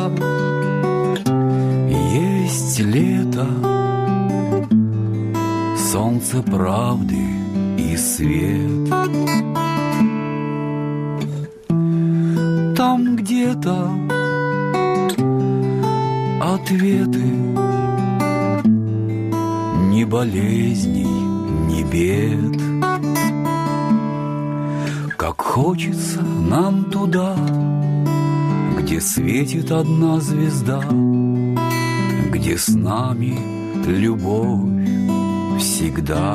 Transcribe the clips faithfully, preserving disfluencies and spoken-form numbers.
лето, есть лето, солнце правды и свет. Там где-то ответы, ни болезней, ни бед. Как хочется нам туда, где светит одна звезда, где с нами любовь всегда.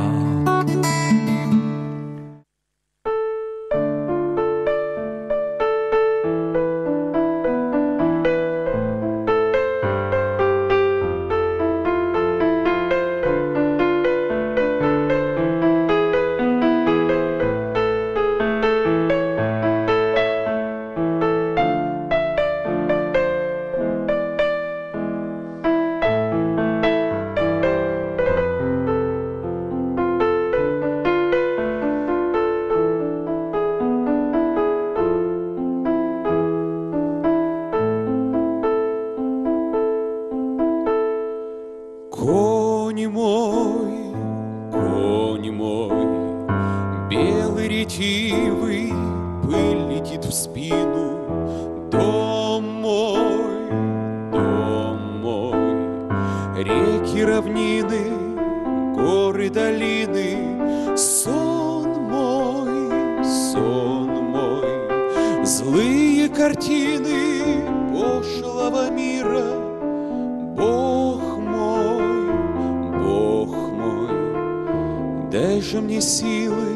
Конь мой, конь мой, белый ретивый, пыль летит в спину. Дом мой, дом мой, реки, равнины, горы, долины. Сон мой, сон мой, злые картины пошлого мира. Бог мой, Бог мой, дай же мне силы,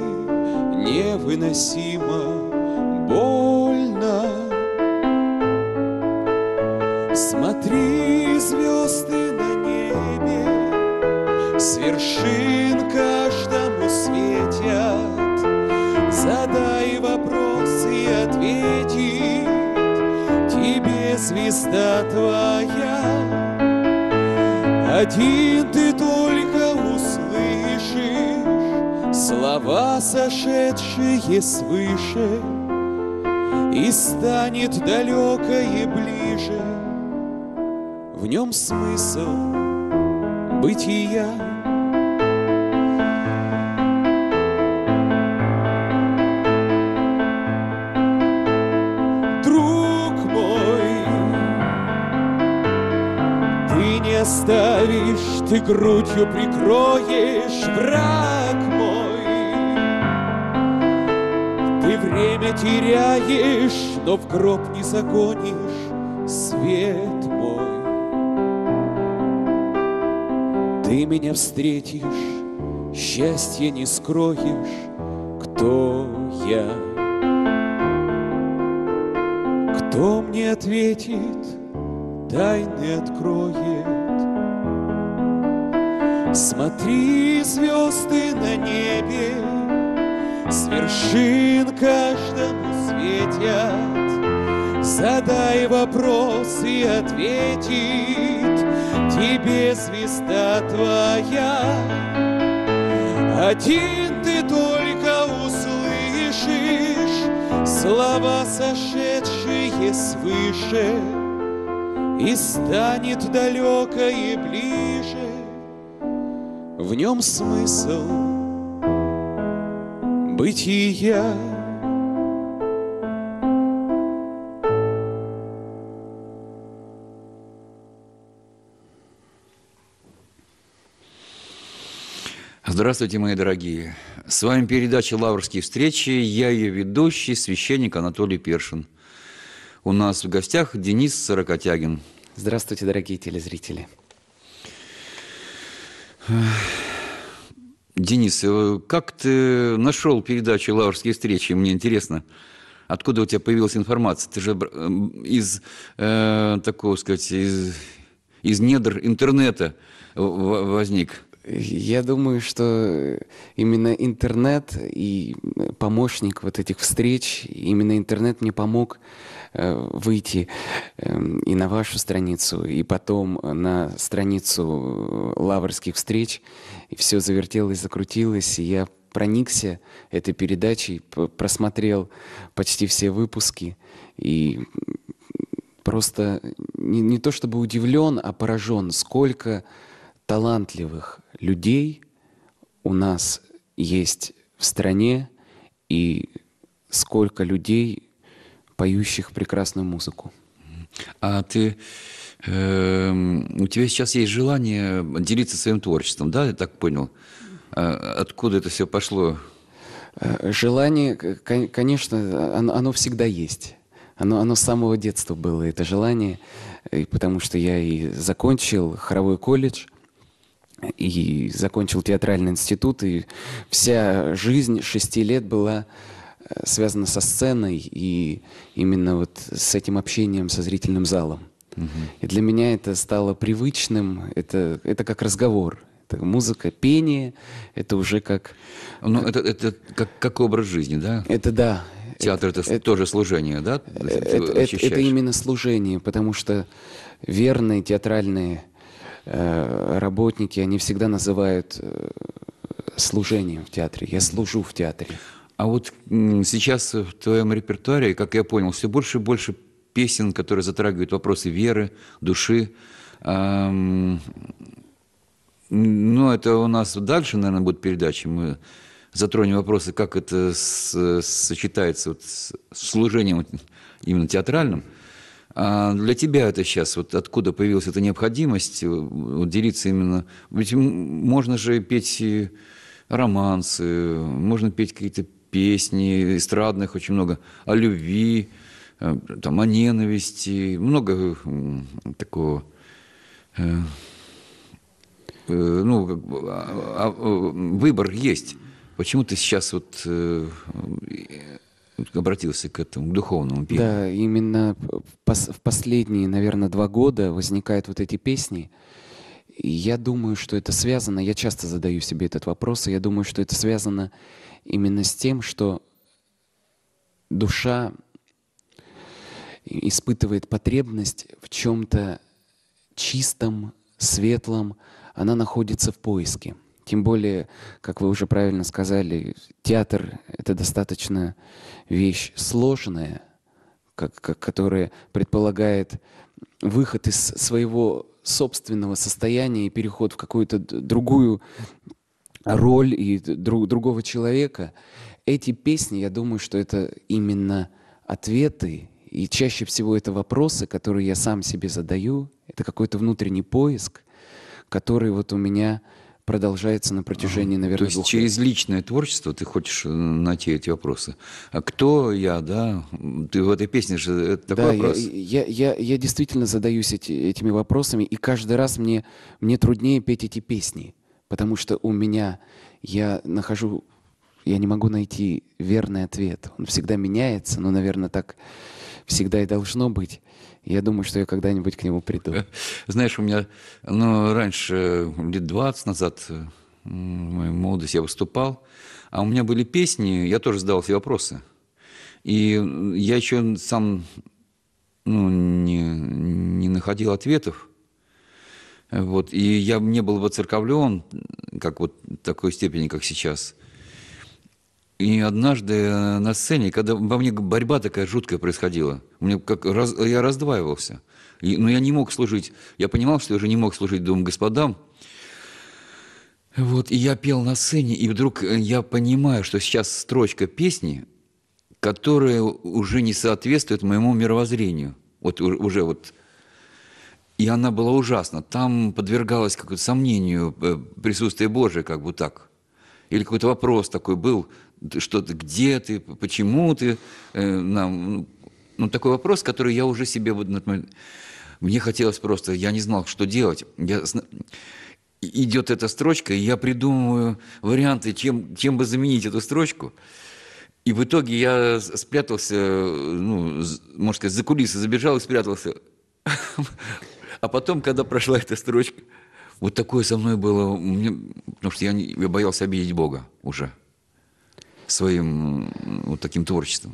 невыносимо больно. Смотри, звезды на небе, с вершин каждому светят. Задай вопрос и ответит тебе звезда твоя. Один ты только услышишь слова, сошедшие свыше, и станет далекое ближе. В нем смысл бытия. Друг мой, ты не оставишь, ты грудью прикроешь. Враг мой, ты время теряешь, но в гроб не загонишь. Свет мой, ты меня встретишь, счастье не скроешь. Кто я? Кто мне ответит, тайны откроет? Смотри, звезды на небе, с вершин каждому светят. Задай вопрос и ответит тебе звезда твоя. Один ты только услышишь слова, сошедшие свыше, и станет далекое ближе. В нем смысл бытия. Здравствуйте, мои дорогие. С вами передача «Лаврские встречи». Я ее ведущий, священник Анатолий Першин. У нас в гостях Денис Сорокотягин. Здравствуйте, дорогие телезрители. Денис, как ты нашел передачу «Лаврские встречи»? Мне интересно, откуда у тебя появилась информация? Ты же из, э, такого сказать, из, из недр интернета возник. Я думаю, что именно интернет и помощник вот этих встреч, именно интернет мне помог выйти и на вашу страницу, и потом на страницу Лаврских встреч. И все завертелось, закрутилось, и я проникся этой передачей, просмотрел почти все выпуски, и просто не, не то чтобы удивлен, а поражен, сколько талантливых людей у нас есть в стране и сколько людей, поющих прекрасную музыку. А ты, э, у тебя сейчас есть желание делиться своим творчеством, да, я так понял? А откуда это все пошло? Желание, конечно, оно, оно всегда есть. Оно, оно с самого детства было, это желание, и потому что я и закончил хоровой колледж, и закончил театральный институт, и вся жизнь шести лет была связана со сценой и именно вот с этим общением со зрительным залом. Угу. И для меня это стало привычным, это, это как разговор. Это музыка, пение, это уже как... Ну, это, это как, как образ жизни, да? Это да. Театр это, это тоже служение, да? Это, это, это именно служение, потому что верные театральные э, работники, они всегда называют э, служением в театре. Я служу в театре. А вот сейчас в твоем репертуаре, как я понял, все больше и больше песен, которые затрагивают вопросы веры, души. Эм, ну, это у нас дальше, наверное, будет передача. Мы затронем вопросы, как это с, сочетается вот с служением именно театральным. А для тебя это сейчас, вот откуда появилась эта необходимость вот, делиться именно... Ведь можно же петь романсы, можно петь какие-то песни эстрадных очень много, о любви, там, о ненависти, много такого, э, э, ну, а, а, выбор есть. Почему ты сейчас вот э, обратился к этому, к духовному пению? Да, именно в последние, наверное, два года возникают вот эти песни. И я думаю, что это связано, я часто задаю себе этот вопрос, и я думаю, что это связано именно с тем, что душа испытывает потребность в чем-то чистом, светлом, она находится в поиске. Тем более, как вы уже правильно сказали, театр — это достаточно вещь сложная, как, как, которая предполагает выход из своего собственного состояния и переход в какую-то другую роль и друг, другого человека. Эти песни, я думаю, что это именно ответы, и чаще всего это вопросы, которые я сам себе задаю. Это какой-то внутренний поиск, который вот у меня продолжается на протяжении, наверное, То есть двух через лет. личное творчество ты хочешь найти эти вопросы. А кто я, да? Ты в этой песне же, это такой Да, вопрос. я, я, я, я действительно задаюсь эти, этими вопросами, и каждый раз мне, мне труднее петь эти песни, потому что у меня, я нахожу, я не могу найти верный ответ. Он всегда меняется, но, наверное, так всегда и должно быть. Я думаю, что я когда-нибудь к нему приду. Знаешь, у меня, ну, раньше, лет двадцать назад, в моей молодости я выступал, а у меня были песни, я тоже задавал себе вопросы. И я еще сам, ну, не, не находил ответов. Вот. И я не был воцерковлен, как вот в такой степени, как сейчас. И однажды на сцене, когда во мне борьба такая жуткая происходила, мне как раз, я раздваивался. И, но я не мог служить. Я понимал, что я уже не мог служить двум господам. Вот, и я пел на сцене, и вдруг я понимаю, что сейчас строчка песни, которая уже не соответствует моему мировоззрению. Вот уже вот. И она была ужасна. Там подвергалось какому-то сомнению присутствие Божие, как бы так. Или какой-то вопрос такой был, что ты, где ты, почему ты э, нам... Ну, такой вопрос, который я уже себе... Вот, мне хотелось просто, я не знал, что делать. Я, идет эта строчка, и я придумываю варианты, чем, чем бы заменить эту строчку. И в итоге я спрятался, ну, можно сказать, за кулисы забежал и спрятался. А потом, когда прошла эта строчка, вот такое со мной было, мне, потому что я, не, я боялся обидеть Бога уже своим вот таким творчеством.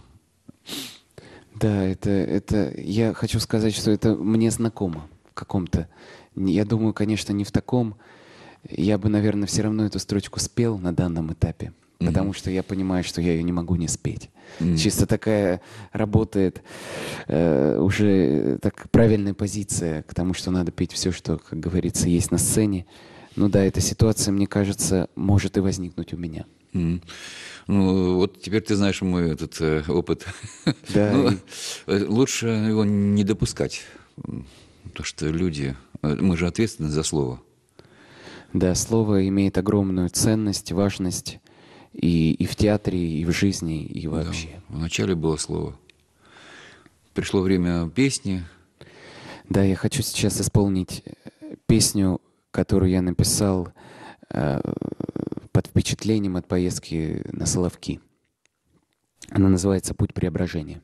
Да, это, это, я хочу сказать, что это мне знакомо в каком-то, я думаю, конечно, не в таком, я бы, наверное, все равно эту строчку спел на данном этапе, потому что я понимаю, что я ее не могу не спеть. Чисто такая работает э, уже так правильная позиция к тому, что надо петь все, что, как говорится, есть на сцене. Ну да, эта ситуация, мне кажется, может и возникнуть у меня. М. Ну, вот теперь ты знаешь мой этот э, опыт. Да, Ну, и- э, лучше его не допускать, м, потому что люди, э, мы же ответственны за слово. Да, слово имеет огромную ценность, важность и, и в театре, и в жизни, и вообще. Да, вначале было слово. Пришло время песни. Да, я хочу сейчас исполнить э, песню, которую я написал э, под впечатлением от поездки на Соловки. Она называется «Путь преображения».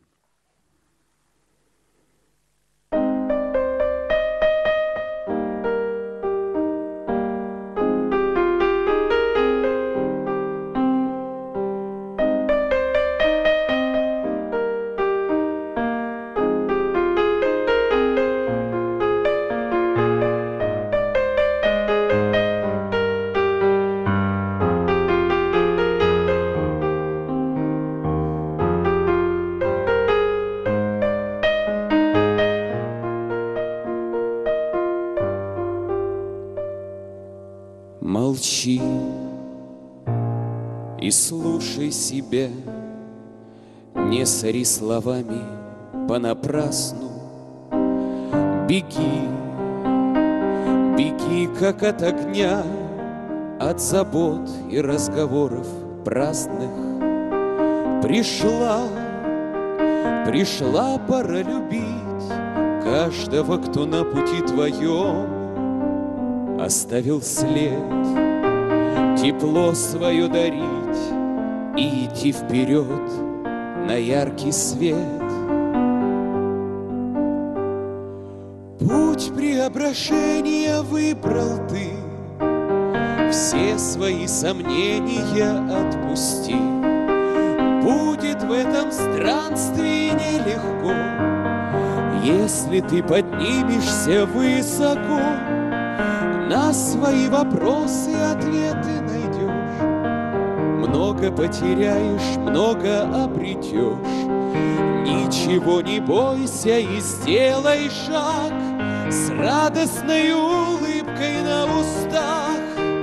Молчи и слушай себя, не сори словами понапрасну. Беги, беги, как от огня, от забот и разговоров праздных. Пришла, пришла пора любить каждого, кто на пути твоем оставил след, тепло свое дарить и идти вперед на яркий свет. Путь преображения выбрал ты, все свои сомнения отпусти. Будет в этом странстве нелегко, если ты поднимешься высоко. На свои вопросы ответы найдешь, много потеряешь, много обретешь. Ничего не бойся и сделай шаг с радостной улыбкой на устах.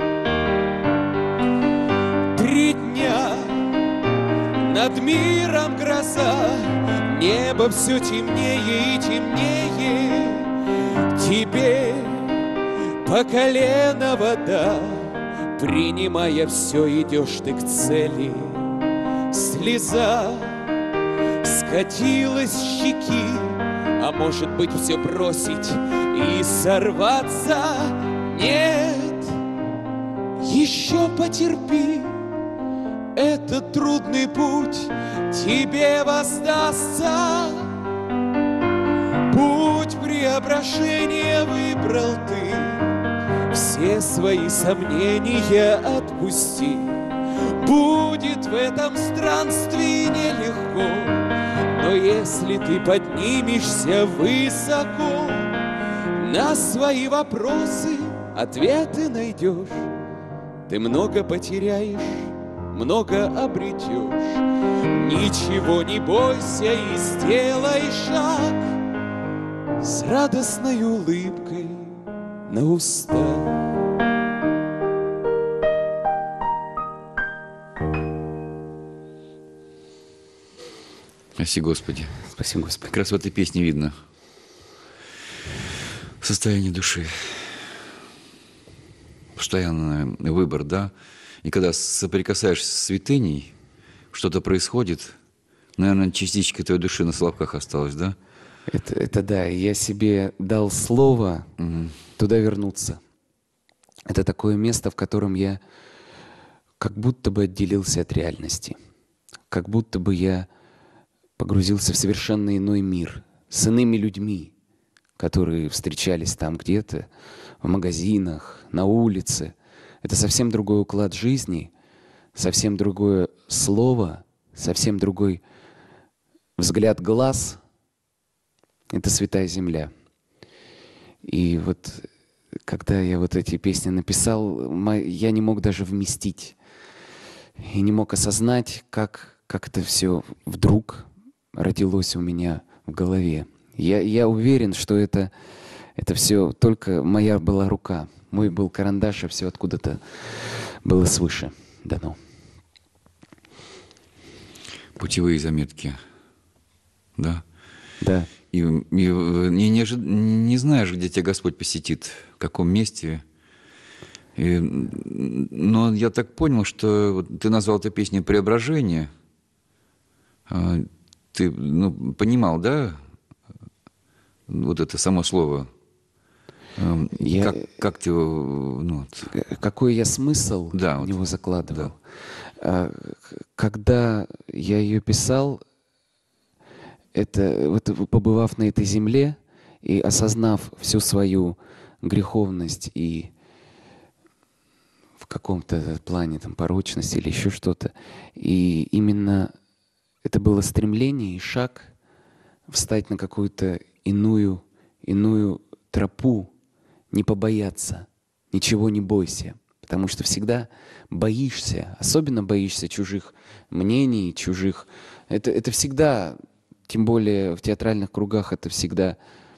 Три дня над миром гроза, небо все темнее и темнее. Теперь по колено вода, принимая все, идешь ты к цели. Слеза скатилась с щеки, а может быть все бросить и сорваться? Нет, еще потерпи, этот трудный путь тебе воздастся. Путь преображения выбрал ты, все свои сомнения отпусти. Будет в этом странстве нелегко, но если ты поднимешься высоко, на свои вопросы ответы найдешь. Ты много потеряешь, много обретешь. Ничего не бойся и сделай шаг с радостной улыбкой на устах. Спаси Господи. Спасибо, Господи. Как раз в этой песне видно состояние души. Постоянный выбор, да? И когда соприкасаешься с святыней, что-то происходит, наверное, частичка твоей души на Соловках осталась, да? Это, это да, я себе дал слово Угу. туда вернуться. Это такое место, в котором я как будто бы отделился от реальности. Как будто бы я погрузился в совершенно иной мир с иными людьми, которые встречались там где-то, в магазинах, на улице. Это совсем другой уклад жизни, совсем другое слово, совсем другой взгляд глаз. Это святая земля. И вот когда я вот эти песни написал, мо- я не мог даже вместить и не мог осознать, как, как это все вдруг родилось у меня в голове. Я, я уверен, что это, это все только моя была рука. Мой был карандаш, а все откуда-то было свыше дано. Путевые заметки. Да. Да. И, и не, не, ожи- не знаешь, где тебя Господь посетит, в каком месте. И, но я так понял, что вот ты назвал эту песню «Преображение». А, Ты ну, понимал, да, вот это само слово? А, Я- Как, как ты его... Ну, вот. Какой я смысл Да, в вот. него закладывал? А, к- Когда я ее писал, это вот побывав на этой земле и осознав всю свою греховность и в каком-то плане там порочность или еще что-то, и именно это было стремление и шаг встать на какую-то иную, иную тропу, не побояться, ничего не бойся. Потому что всегда боишься, особенно боишься чужих мнений, чужих... Это, это всегда, тем более в театральных кругах, это всегда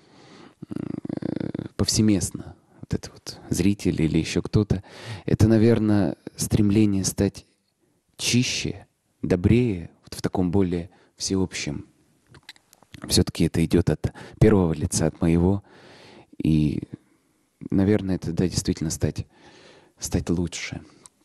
э, повсеместно. Вот это вот зритель или еще кто-то. Это, наверное, стремление стать чище, добрее, вот в таком более всеобщем. Все-таки это идет от первого лица, от моего. И, наверное, это да, действительно стать, стать лучше.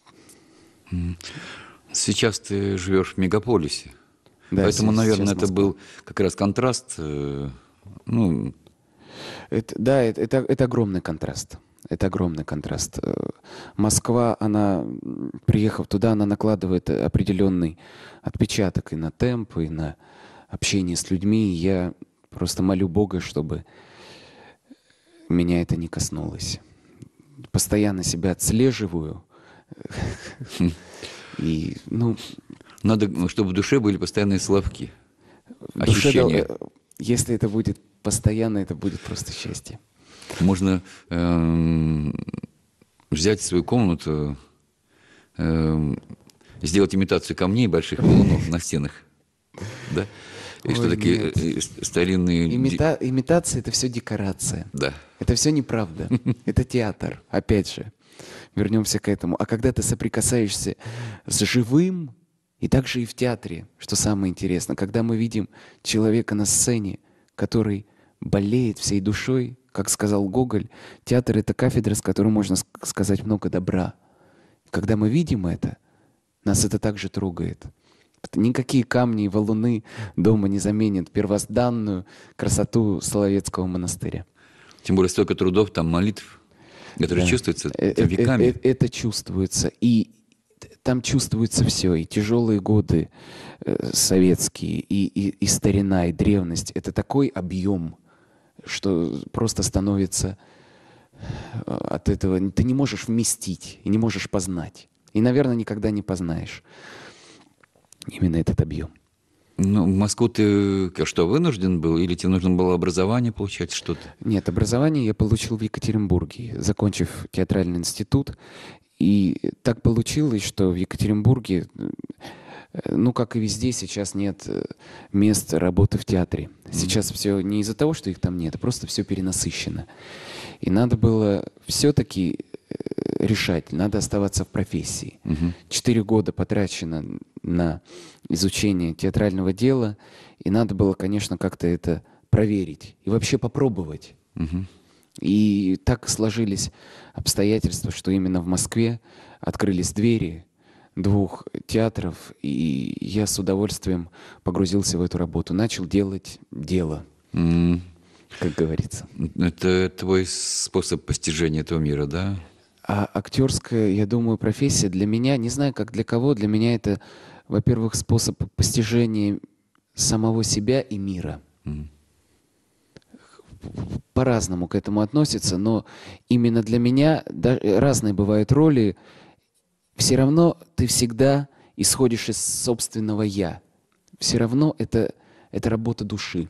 Сейчас ты живешь в мегаполисе. Да, Поэтому, сейчас наверное, это Москва. был как раз контраст. э, Ну, Это, да, это, это, это огромный контраст. Это огромный контраст. Э, Москва, она, м, приехав туда, она накладывает определенный отпечаток и на темп, и на общение с людьми. И я просто молю Бога, чтобы меня это не коснулось. Постоянно себя отслеживаю. И, ну, надо, ну, чтобы в душе были постоянные словки. в душе дол- Ощущения. э, если это будет постоянно, это будет просто счастье. Можно эм, взять свою комнату, эм, сделать имитацию камней, больших валунов на стенах. Да? И Ой, что такие нет. э, э, старинные... ди- Имита- имитация — это все декорация. Да. Это все неправда. Это театр. Опять же, вернемся к этому. А когда ты соприкасаешься с живым, и также и в театре, что самое интересное, когда мы видим человека на сцене, который болеет всей душой, как сказал Гоголь, театр — это кафедра, с которой можно ск- сказать много добра. Когда мы видим это, нас это также трогает. Никакие камни и валуны дома не заменят первозданную красоту Соловецкого монастыря. Тем более столько трудов, там молитв, которые Да. чувствуются Э, э, веками. э, э, Это чувствуется. И там чувствуется все. И тяжелые годы э, советские, и, и, и старина, и древность. Это такой объем, что просто становится э, от этого... Ты не можешь вместить и не можешь познать. И, наверное, никогда не познаешь именно этот объем. Ну, в Москву ты э, что, вынужден был? Или тебе нужно было образование получать, что-то? Нет, образование я получил в Екатеринбурге, закончив театральный институт. И так получилось, что в Екатеринбурге, э, ну, как и везде, сейчас нет э, мест работы в театре. Сейчас все не из-за того, что их там нет, а просто все перенасыщено. И надо было все-таки решать, надо оставаться в профессии. Четыре года потрачено на изучение театрального дела, и надо было, конечно, как-то это проверить и вообще попробовать. И так сложились обстоятельства, что именно в Москве открылись двери двух театров, и я с удовольствием погрузился в эту работу. Начал делать дело, М, как говорится. Это твой способ постижения этого мира, да? А актерская, я думаю, профессия для меня, не знаю, как для кого, для меня это, во-первых, способ постижения самого себя и мира. Мгм. По-разному к этому относятся, но именно для меня да, разные бывают роли. Все равно ты всегда исходишь из собственного «я». Все равно это, это работа души.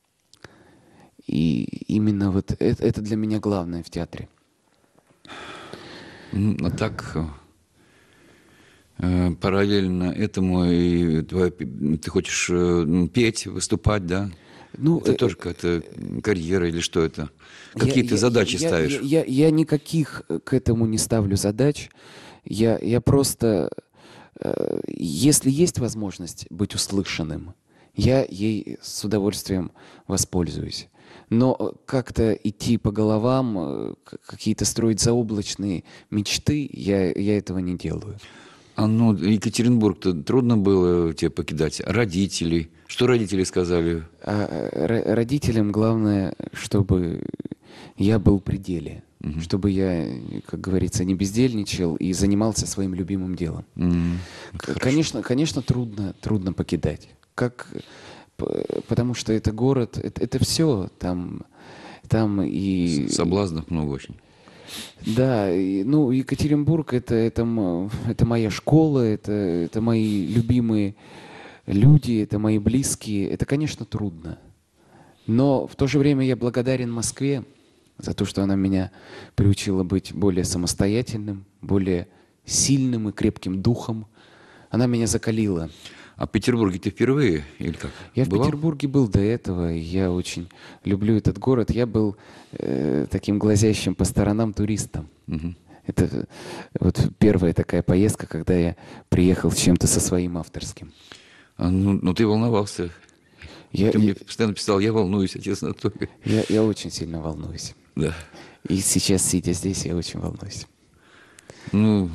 И именно вот это, это для меня главное в театре. М, А так, э, параллельно этому и твоя пе- ты хочешь э, петь, выступать, да? Ну, Это э, тоже какая-то карьера или что это? Я- Какие ты я- задачи я, ставишь? Я, я, я никаких э, к этому не ставлю задач. Я, я просто, э, если есть возможность быть услышанным, я ей с удовольствием воспользуюсь. Но э, как-то идти по головам, э, к- какие-то строить заоблачные мечты, я, я этого не делаю. А ну, Екатеринбург-то трудно было тебе покидать? Родителей? Что родители сказали? А э, ро- родителям главное, чтобы я был в пределе, чтобы я, как говорится, не бездельничал и занимался своим любимым делом. М, К- Конечно, конечно, трудно, трудно покидать. Как, п- потому что это город, это, это все там, там и Соблазнов много очень. да, и, ну Екатеринбург это это м- это моя школа, это это мои любимые люди, это мои близкие. Это, конечно, трудно, но в то же время я благодарен Москве за то, что она меня приучила быть более самостоятельным, более сильным и крепким духом. Она меня закалила. А в Петербурге ты впервые или как? Я в Бывал? Петербурге был до этого, и я очень люблю этот город. Я был э, таким глазящим по сторонам туристом. Мгм. Это э, вот первая такая поездка, когда я приехал с чем-то со своим авторским. А, ну, ну, ты волновался. Я, Ты мне я, постоянно писал, я волнуюсь, отец Анатолий. я- я очень сильно волнуюсь. Да. И сейчас, сидя здесь, я очень волнуюсь. Ну,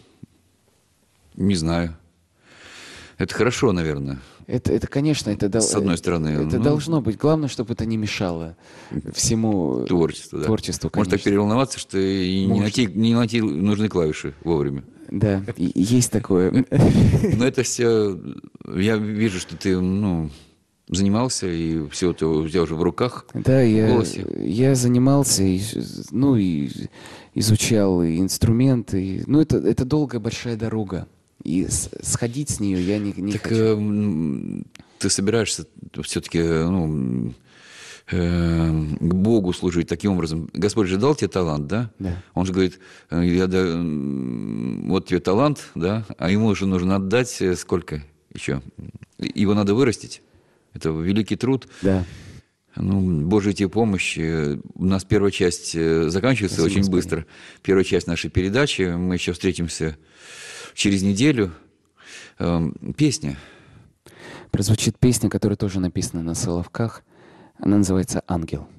не знаю. Это хорошо, наверное. Это, это конечно, это, дол- С одной стороны, это ну, должно быть. Главное, чтобы это не мешало всему Творчество, да. творчеству, Может так конечно. переволноваться, что и не Может. найти, не найти нужные клавиши вовремя. Да, и- и есть такое. Но это все... Я вижу, что ты, ну, занимался, и все это у тебя уже в руках. Да, в я, голосе. я занимался, и, ну, и изучал и инструменты. и- ну, это, это долгая, большая дорога. И с- сходить с нее я не, не Так хочу. э, м, ты собираешься все-таки, ну, э, к Богу служить таким образом. Господь же дал тебе талант, да? Да. Он же говорит, э, я да- м, вот тебе талант, да, а ему же нужно отдать э, сколько еще? Его надо вырастить. Это великий труд. Да. Ну, Божья тебе помощь. Э, У нас первая часть э, заканчивается Спасибо, очень Господи. быстро. Первая часть нашей передачи. Мы еще встретимся через неделю. Эм, Песня. Прозвучит песня, которая тоже написана на соловках. Она называется «Ангел».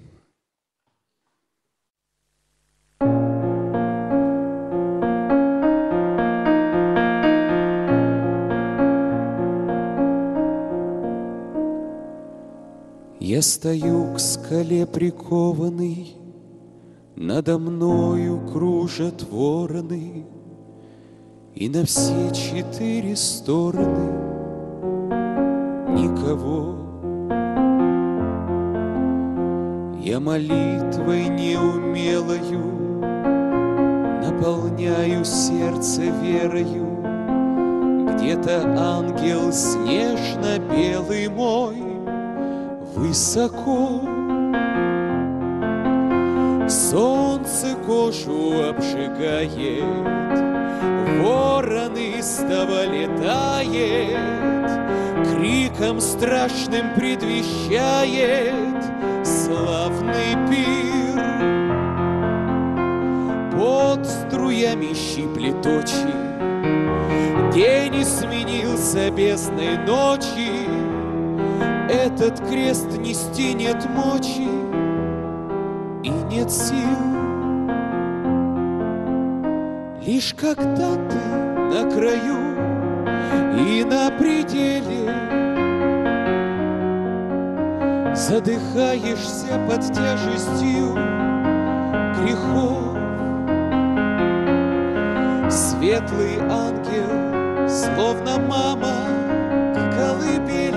Я стою к скале прикованный, надо мною кружат вороны, и на все четыре стороны никого. Я молитвой неумелою наполняю сердце верою. Где-то ангел снежно-белый мой высоко. Солнце кожу обжигает, ворон истово летает, криком страшным предвещает славный пир. Под струями щиплет очи, день сменился бездной ночи. Этот крест нести нет мочи и нет сил. Лишь когда ты на краю и на пределе задыхаешься под тяжестью грехов, светлый ангел, словно мама к колыбели,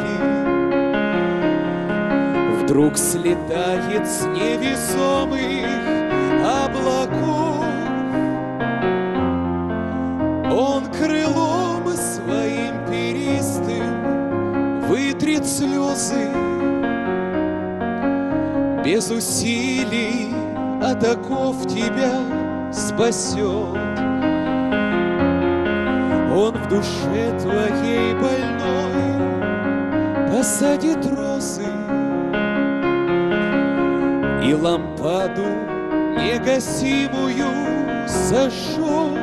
вдруг слетает с невесомых облаков. Он крылом своим перистым вытрет слезы, без усилий от оков тебя спасет. Он в душе твоей больной посадит розы и лампаду негасимую зажжет.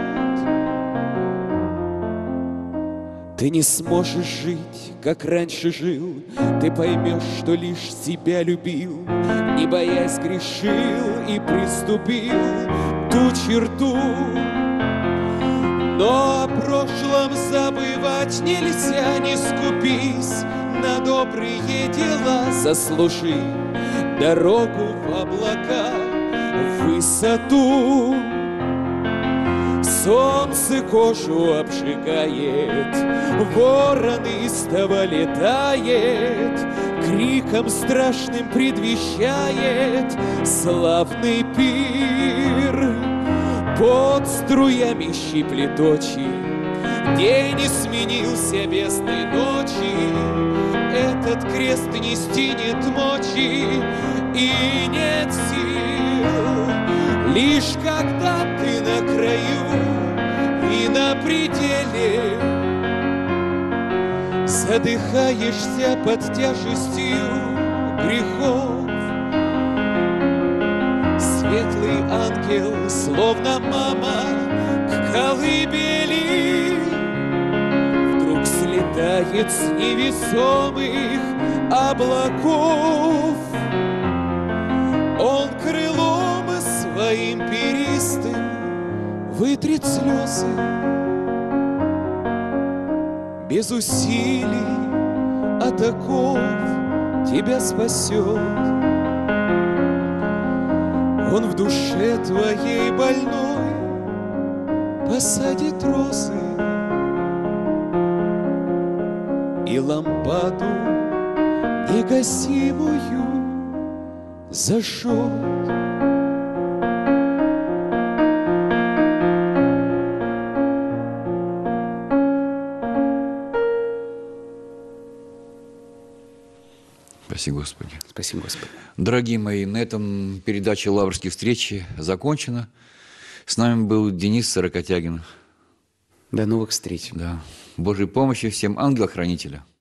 Ты не сможешь жить, как раньше жил, ты поймешь, что лишь себя любил, не боясь грешил и приступил ту черту. Но о прошлом забывать нельзя, не скупись на добрые дела, заслужи дорогу в облака, в высоту. Солнце кожу обжигает, ворон истово летает, криком страшным предвещает славный пир. Под струями щиплет очи, день не сменился бездной ночи, этот крест нести нет мочи и нет сил. Лишь когда ты на краю и на пределе задыхаешься под тяжестью грехов, светлый ангел, словно мама, к колыбели вдруг слетает с невесомых облаков. Он крылом своим перистым вытрет слезы, без усилий от оков тебя спасет. Он в душе твоей больной посадит розы и лампаду негасимую зажжет. Спаси Господи. Спасибо, Господи. Дорогие мои, на этом передача «Лаврские встречи» закончена. С нами был Денис Сорокотягин. До новых встреч. Да. Божьей помощи всем, ангела-хранителя.